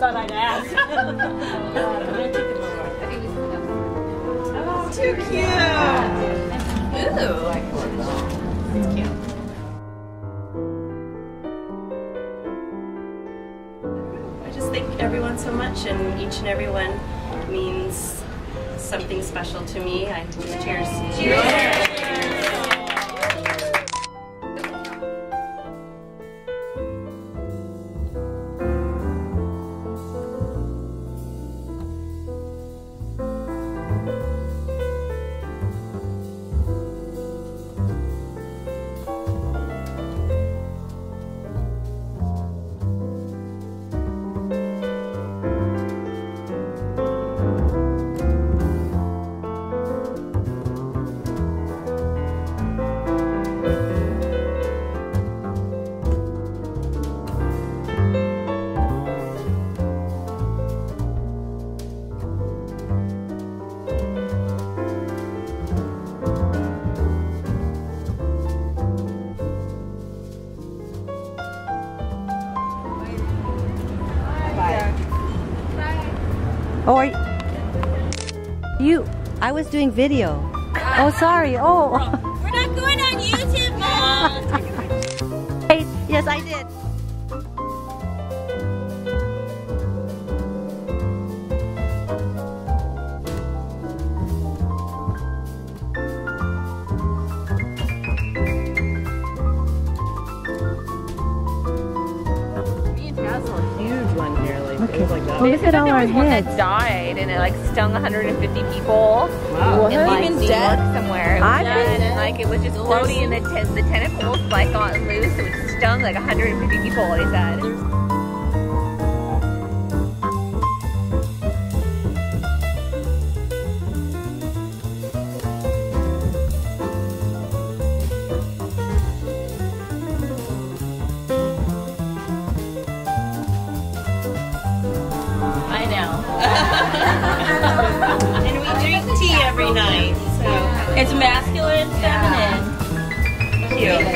thought I'd ask. Oh, too cute. Ooh. It's cute. I just thank everyone so much, and each and every one means something special to me. Cheers. Cheers. Oh, are you? I was doing video. Oh, sorry. Oh. We're not going on YouTube, Mom. Hey, yes, I did. Look at all our heads. That died and it like stung 150 people. Wow. And like dead somewhere. And like it was just floating and the tentacles like got loose, so it stung like 150 people, they said. And we drink tea every night, so it's masculine and feminine. Cute.